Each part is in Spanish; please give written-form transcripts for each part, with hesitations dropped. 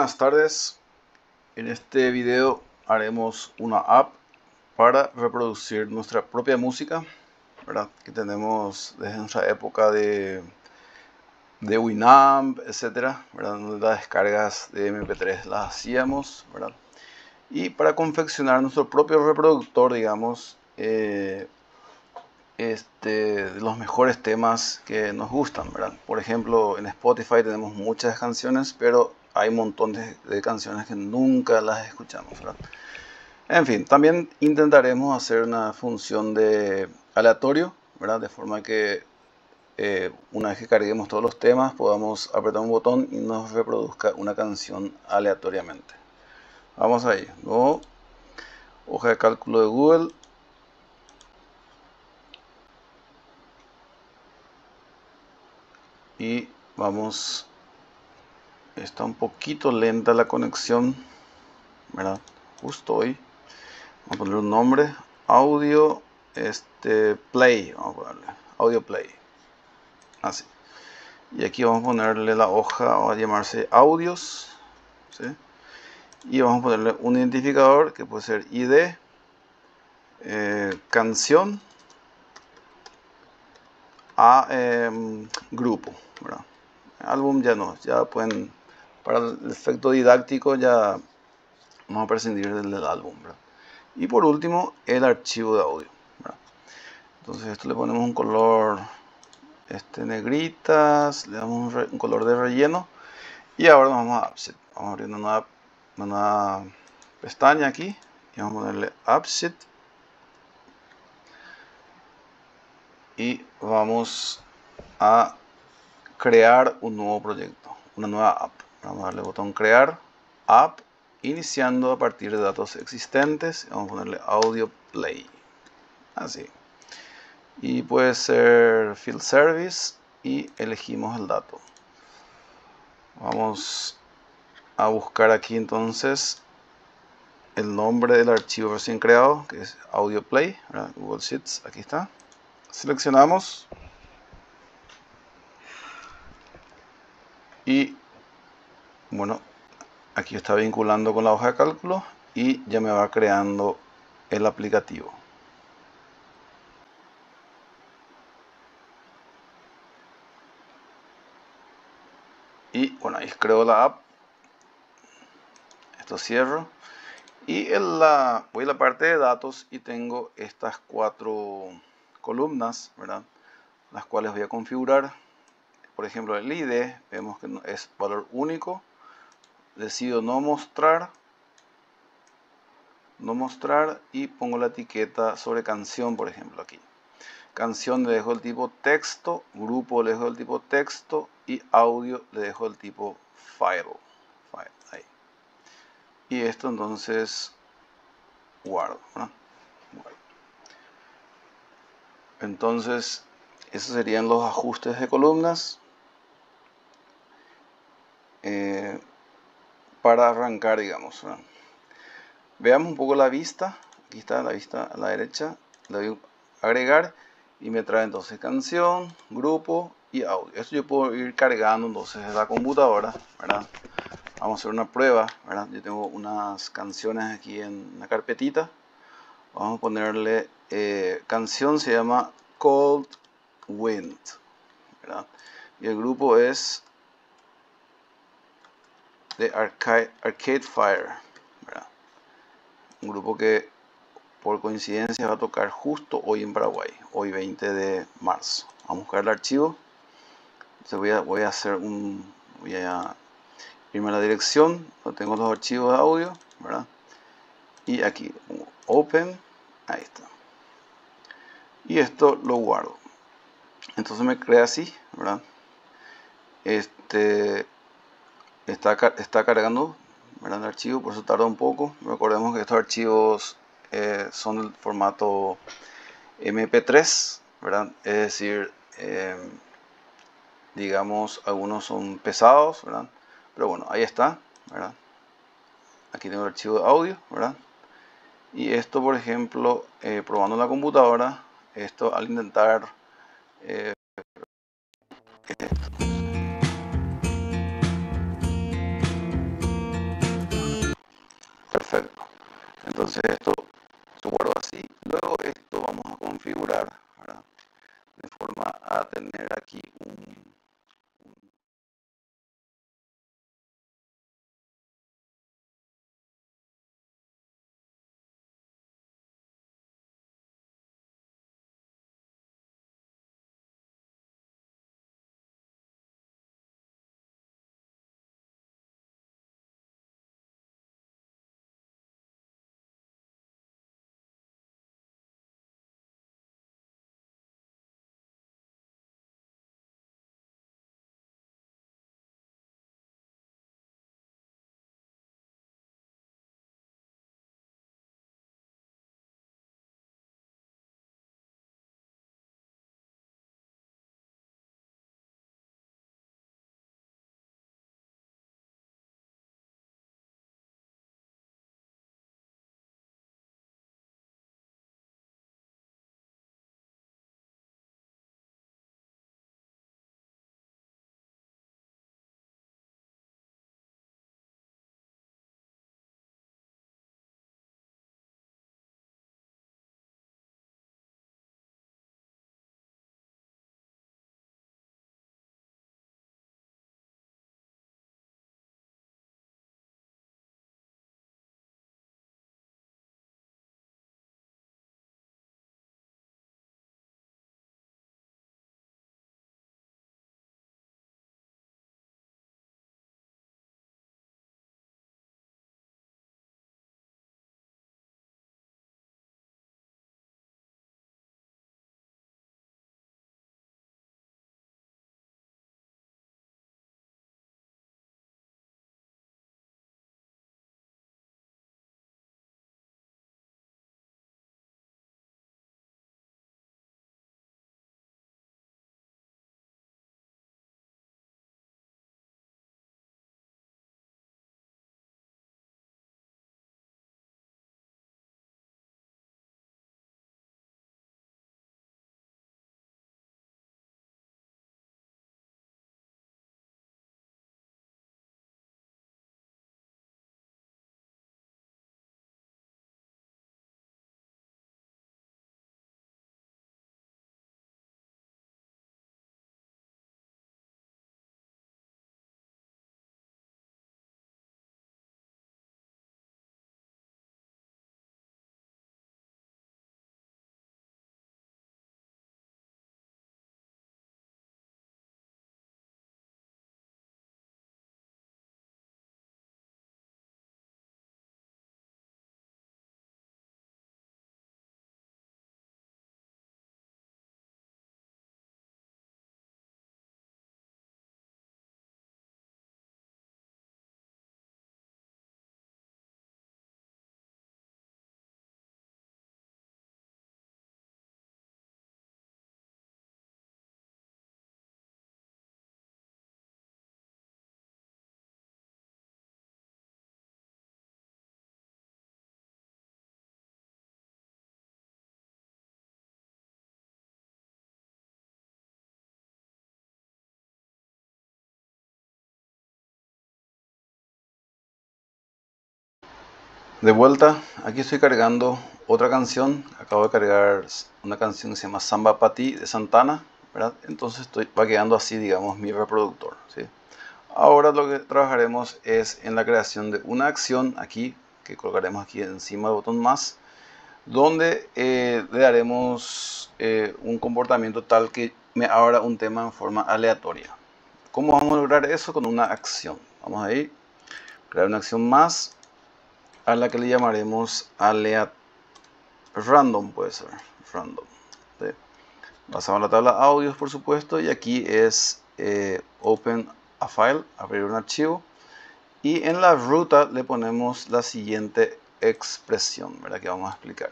Buenas tardes. En este video haremos una app para reproducir nuestra propia música, ¿verdad? Que tenemos desde nuestra época de Winamp, etcétera, ¿verdad? Donde las descargas de MP3 las hacíamos, ¿verdad? Y para confeccionar nuestro propio reproductor, digamos, los mejores temas que nos gustan, ¿verdad? Por ejemplo, en Spotify tenemos muchas canciones, pero hay un montón de canciones que nunca las escuchamos, ¿verdad? En fin, también intentaremos hacer una función de aleatorio, ¿verdad? De forma que una vez que carguemos todos los temas, podamos apretar un botón y nos reproduzca una canción aleatoriamente. Vamos ahí. Nuevo, hoja de cálculo de Google. Y vamos, está un poquito lenta la conexión, ¿verdad? Justo hoy. Vamos a poner un nombre, audio, play, vamos a ponerle, audio play, así. Y aquí vamos a ponerle la hoja, va a llamarse audios, ¿sí? Y vamos a ponerle un identificador que puede ser ID, canción, a grupo, ¿verdad? Álbum ya no, ya pueden, para el efecto didáctico ya vamos a prescindir del álbum, ¿verdad? Y por último, el archivo de audio, ¿verdad? Entonces esto le ponemos un color negritas, le damos un color de relleno y ahora nos vamos a AppSheet. Vamos a abrir una nueva pestaña aquí y vamos a ponerle AppSheet y vamos a crear un nuevo proyecto, una nueva app. Vamos a darle el botón crear app, iniciando a partir de datos existentes. Vamos a ponerle audio play, así, y puede ser field service y elegimos el dato. Vamos a buscar aquí entonces el nombre del archivo recién creado, que es audio play, ¿verdad? Google Sheets, aquí está. Seleccionamos y bueno, aquí está vinculando con la hoja de cálculo y ya me va creando el aplicativo. Y bueno, ahí creo la app. Esto cierro. Y voy a la parte de datos y tengo estas 4 columnas, ¿verdad? Las cuales voy a configurar. Por ejemplo, el ID, vemos que es valor único. Decido no mostrar y pongo la etiqueta sobre canción, por ejemplo, aquí. Canción le dejo el tipo texto, grupo le dejo el tipo texto y audio le dejo el tipo file. Ahí. Y esto entonces guardo, ¿no? Entonces, esos serían los ajustes de columnas. Para arrancar, digamos, ¿no? Veamos un poco la vista. Aquí está la vista a la derecha. Le doy a agregar y me trae entonces canción, grupo y audio. Esto yo puedo ir cargando entonces de la computadora, ¿verdad? Vamos a hacer una prueba, ¿verdad? Yo tengo unas canciones aquí en una carpetita. Vamos a ponerle canción, se llama Cold Wind, ¿verdad? Y el grupo es de Arcade Fire, ¿verdad? Un grupo que por coincidencia va a tocar justo hoy en Paraguay, hoy 20 de marzo. Vamos a buscar el archivo. Entonces voy a irme a la dirección donde tengo los archivos de audio, ¿verdad? Y aquí open, ahí está. Y esto lo guardo. Entonces me crea así, ¿verdad? Está cargando, ¿verdad? El archivo, por eso tarda un poco. Recordemos que estos archivos son del formato MP3, ¿verdad? Es decir, digamos, algunos son pesados, ¿verdad? Pero bueno, ahí está, ¿verdad? Aquí tengo el archivo de audio, ¿verdad? Y esto, por ejemplo, probando en la computadora, esto al intentar esto. Entonces esto lo guardo así. Luego esto vamos a configurar, ¿verdad? De forma a tener aquí un de vuelta. Aquí estoy cargando otra canción. Acabo de cargar una canción que se llama Samba Pa' Ti de Santana, ¿verdad? Entonces va quedando así, digamos, mi reproductor, ¿sí? Ahora lo que trabajaremos es en la creación de una acción aquí, que colocaremos aquí encima del botón más, donde le daremos un comportamiento tal que me abra un tema en forma aleatoria. ¿Cómo vamos a lograr eso? Con una acción. Vamos a ir, crear una acción más, a la que le llamaremos random, puede ser, random. ¿Sí? Pasamos a la tabla audios, por supuesto, y aquí es open a file, abrir un archivo, y en la ruta le ponemos la siguiente expresión, ¿verdad? Que vamos a explicar.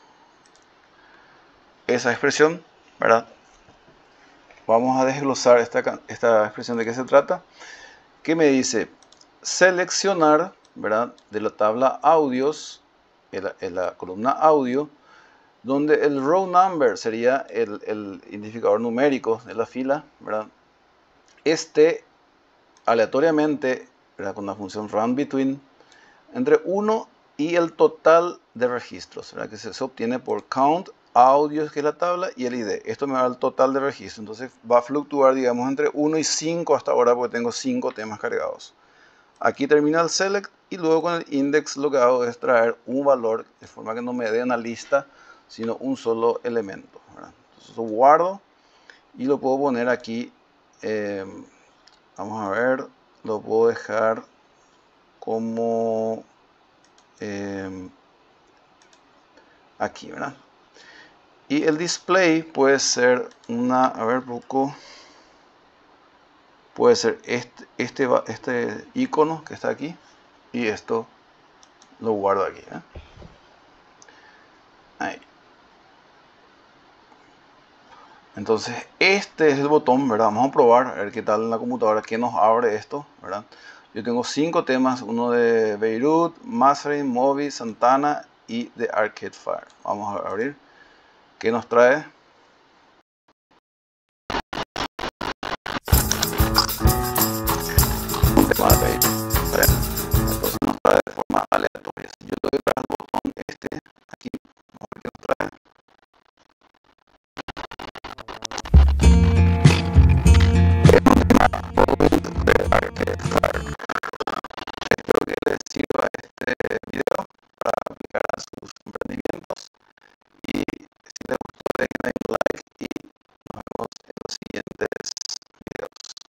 Esa expresión, ¿verdad? Vamos a desglosar esta expresión de qué se trata, que me dice seleccionar, ¿verdad? De la tabla audios, en la columna audio, donde el row number sería el identificador numérico de la fila, ¿verdad? Esté aleatoriamente, ¿verdad? Con la función runBetween entre 1 y el total de registros, ¿verdad? Que se obtiene por count, audios, que es la tabla, y el ID. Esto me da el total de registros. Entonces va a fluctuar, digamos, entre 1 y 5 hasta ahora, porque tengo 5 temas cargados. Aquí termina el select y luego con el index lo que hago es traer un valor de forma que no me dé una lista, sino un solo elemento, ¿verdad? Entonces lo guardo y lo puedo poner aquí. Vamos a ver, lo puedo dejar como aquí, ¿verdad? Y el display puede ser una, a ver, poco, puede ser este icono que está aquí, y esto lo guardo aquí, ¿eh? Ahí. Entonces este es el botón, ¿verdad? Vamos a probar a ver qué tal en la computadora, que nos abre esto, ¿verdad? Yo tengo 5 temas, uno de Beirut, Mastering, Moby, Santana y de Arcade Fire. Vamos a abrir. ¿Qué nos trae? Un tema de Beirut. Entonces nos trae de forma aleatoria. Si yo le doy al botón este, aquí, vamos a ver qué nos trae. Es un tema de Arcade Fire.